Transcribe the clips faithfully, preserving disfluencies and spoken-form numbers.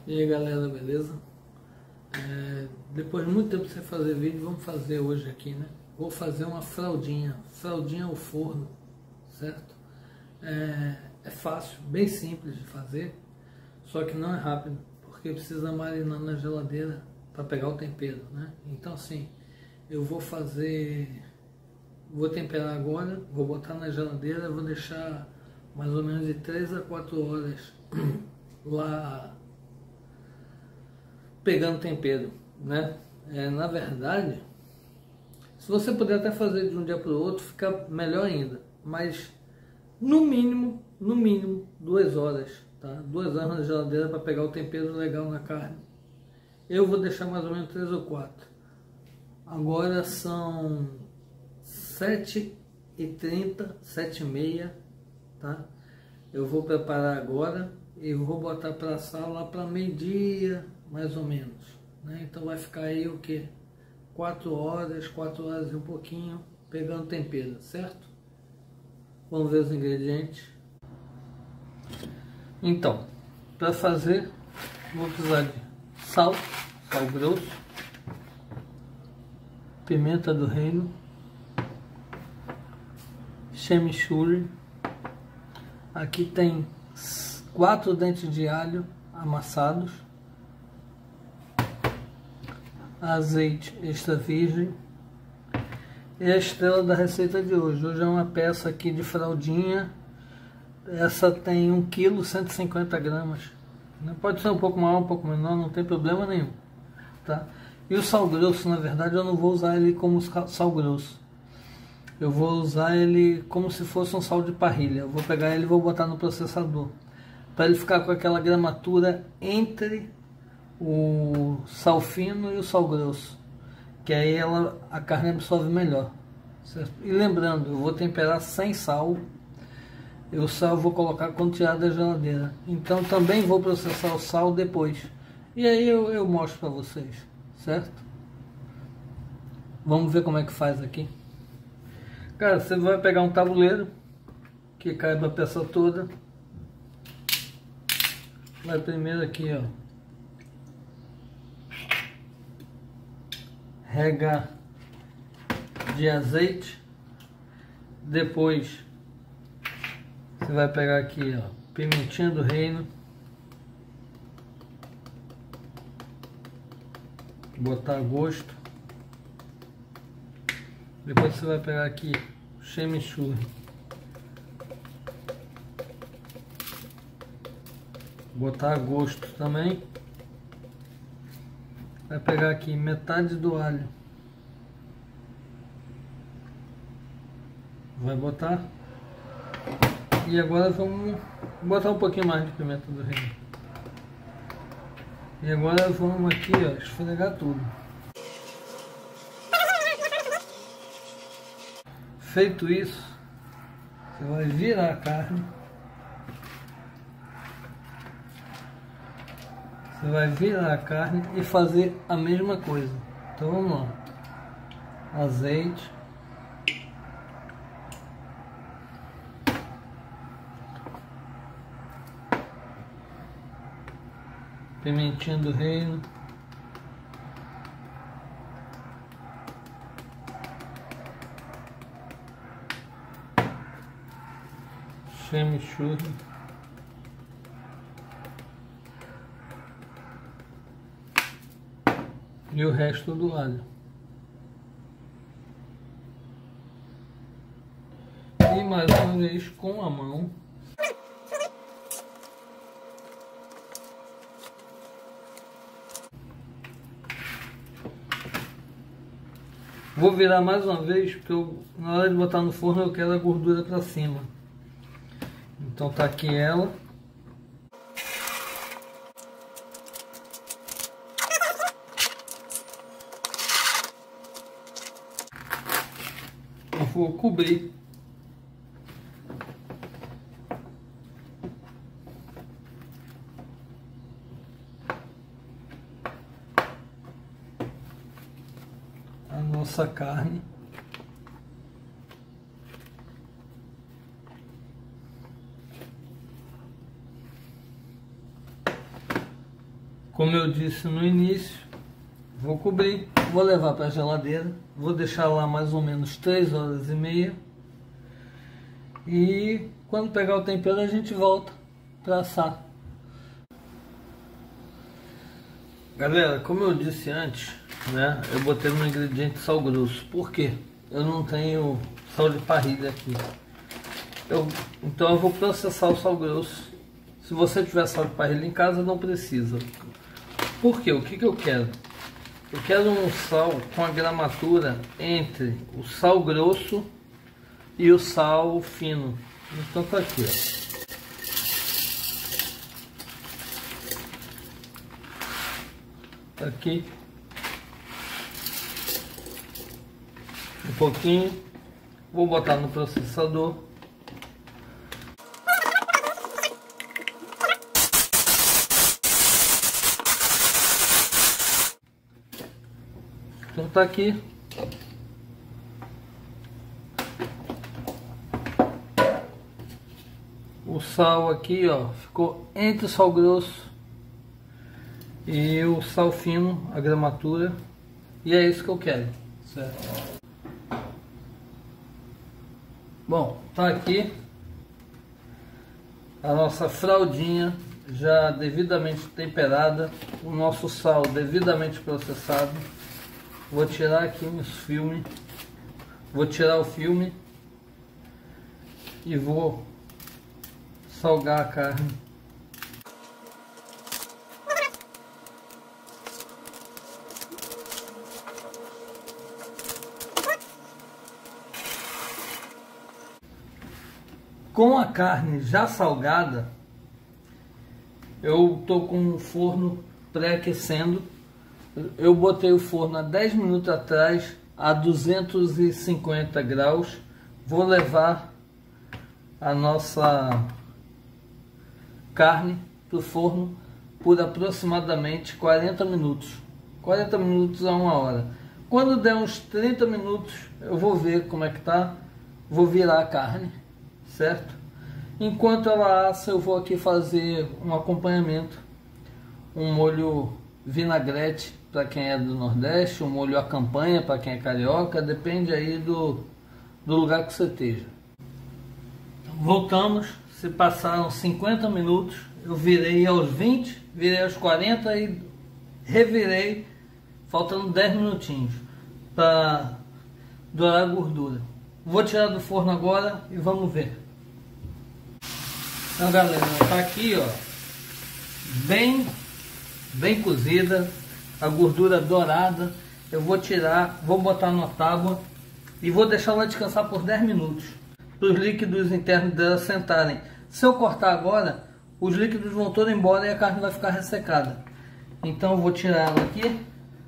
E aí galera, beleza? É, depois de muito tempo sem fazer vídeo, vamos fazer hoje aqui, né? Vou fazer uma fraldinha, fraldinha ao forno, certo? É, é fácil, bem simples de fazer, só que não é rápido, porque precisa marinar na geladeira para pegar o tempero, né? Então assim, eu vou fazer, vou temperar agora, vou botar na geladeira, vou deixar mais ou menos de três a quatro horas lá pegando tempero, né? É, na verdade, se você puder até fazer de um dia para o outro, fica melhor ainda. Mas no mínimo, no mínimo, duas horas, tá? Duas horas na geladeira para pegar o tempero legal na carne. Eu vou deixar mais ou menos três ou quatro. Agora são sete e trinta, sete e meia, tá? Eu vou preparar agora e vou botar para assar lá para meio-dia, mais ou menos, né? Então vai ficar aí o que? quatro horas, quatro horas e um pouquinho pegando tempero, certo? Vamos ver os ingredientes. Então, para fazer, vou precisar de sal, sal grosso, pimenta do reino, chimichurri. Aqui tem quatro dentes de alho amassados, azeite extra virgem e a estrela da receita de hoje. Hoje é uma peça aqui de fraldinha. Essa tem um quilo, cento e cinquenta gramas. Pode ser um pouco maior, um pouco menor, não tem problema nenhum, tá? E o sal grosso, na verdade, eu não vou usar ele como sal grosso. Eu vou usar ele como se fosse um sal de parrilha. Eu vou pegar ele e vou botar no processador, para ele ficar com aquela gramatura entre o sal fino e o sal grosso, que aí ela, a carne absorve melhor, certo? E lembrando, eu vou temperar sem sal. O sal eu vou colocar quando tirar da geladeira, então também vou processar o sal depois, e aí eu, eu mostro para vocês, certo? Vamos ver como é que faz aqui. Cara, você vai pegar um tabuleiro que caiba a peça toda. Vai primeiro aqui, ó, regar de azeite. Depois você vai pegar aqui, ó, pimentinha do reino, botar a gosto. Depois você vai pegar aqui o chimichurri, botar a gosto também. Vai pegar aqui metade do alho, vai botar. E agora vamos botar um pouquinho mais de pimenta do reino. E agora vamos aqui, ó, esfregar tudo. Feito isso, você vai virar a carne. Você vai virar a carne e fazer a mesma coisa. Então vamos lá. Azeite. Pimentinha do reino. Chimichurri. E o resto do alho. E mais uma vez com a mão. Vou virar mais uma vez, porque eu, na hora de botar no forno eu quero a gordura para cima. Então tá aqui ela. Eu vou cobrir. A nossa carne. Como eu disse no início, vou cobrir, vou levar para a geladeira, vou deixar lá mais ou menos três horas e meia. E quando pegar o tempero a gente volta para assar. Galera, como eu disse antes, né, eu botei no ingrediente sal grosso. Por quê? Eu não tenho sal de parrilha aqui. Eu, então eu vou processar o sal grosso. Se você tiver sal de parrilha em casa, não precisa. Por quê? O que, que eu quero? Eu quero um sal com a gramatura entre o sal grosso e o sal fino. Então tá aqui, ó. Tá aqui. Um pouquinho. Vou botar no processador. Então tá aqui. O sal aqui, ó, ficou entre o sal grosso e o sal fino, a gramatura. E é isso que eu quero, certo? Bom, tá aqui a nossa fraldinha já devidamente temperada, o nosso sal devidamente processado. Vou tirar aqui os filmes, vou tirar o filme e vou salgar a carne. Com a carne já salgada, eu tô com o forno pré-aquecendo. Eu botei o forno há dez minutos atrás a duzentos e cinquenta graus. Vou levar a nossa carne para o forno por aproximadamente quarenta minutos. quarenta minutos a uma hora. Quando der uns trinta minutos, eu vou ver como é que tá. Vou virar a carne, certo? Enquanto ela assa, eu vou aqui fazer um acompanhamento, um molho vinagrete para quem é do Nordeste, um molho à campanha para quem é carioca, depende aí do, do lugar que você esteja. Então, voltamos, se passaram cinquenta minutos, eu virei aos vinte, virei aos quarenta e revirei, faltando dez minutinhos para dourar a gordura. Vou tirar do forno agora e vamos ver. Então galera, tá aqui ó, bem, bem cozida, a gordura dourada. Eu vou tirar, vou botar numa tábua e vou deixar ela descansar por dez minutos, para os líquidos internos dela sentarem. Se eu cortar agora, os líquidos vão todos embora e a carne vai ficar ressecada. Então eu vou tirar ela aqui.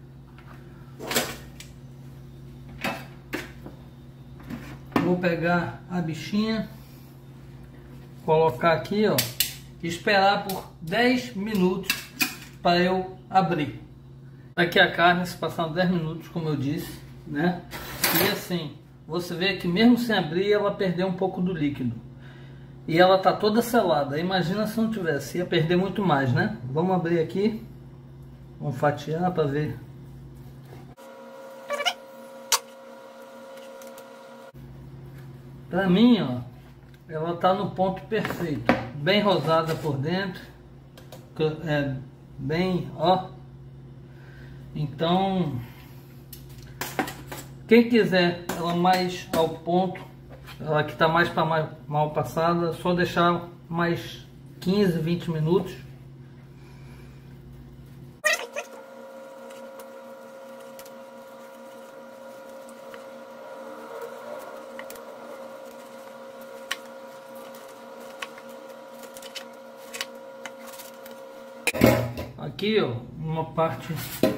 Vou pegar a bichinha, colocar aqui, ó, e esperar por dez minutos para eu abrir. Aqui a carne, se passar dez minutos, como eu disse, né? E assim, você vê que mesmo sem abrir, ela perdeu um pouco do líquido. E ela tá toda selada. Imagina se não tivesse, ia perder muito mais, né? Vamos abrir aqui, vamos fatiar para ver. Pra mim, ó, ela tá no ponto perfeito, bem rosada por dentro, é bem, ó. Então, quem quiser ela mais ao ponto, ela que tá mais para mais mal passada, só deixar mais quinze, vinte minutos. Aqui, ó, uma parte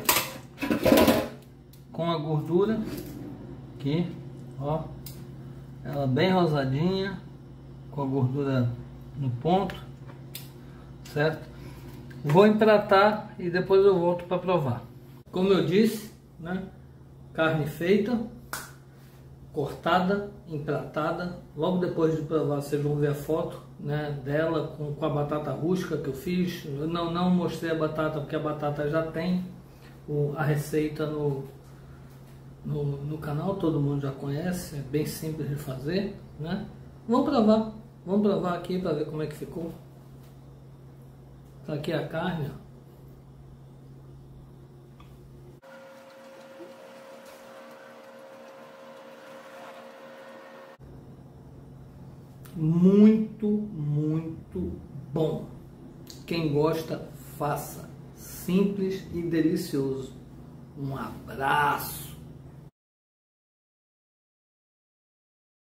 com a gordura aqui, ó, ela bem rosadinha, com a gordura no ponto, certo? Vou empratar e depois eu volto para provar. Como eu disse, né, carne feita, cortada, empratada. Logo depois de provar, vocês vão ver a foto, né, dela com, com a batata rústica que eu fiz. Eu não, não mostrei a batata porque a batata já tem o, a receita no, no, no canal, todo mundo já conhece, é bem simples de fazer, né? Vamos provar, vamos provar aqui para ver como é que ficou. Tá aqui a carne, ó. Muito, muito bom. Quem gosta, faça. Simples e delicioso. Um abraço.